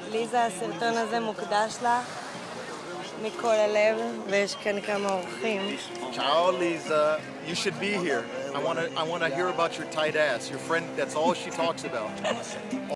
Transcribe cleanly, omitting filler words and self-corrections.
ליזה, הסרטון הזה מוקדש לך מכל הלב, ויש כאן כמה אורחים. Ciao, Lisa. You should be here. I want to hear about your tight ass. Your friend, that's all she talks about.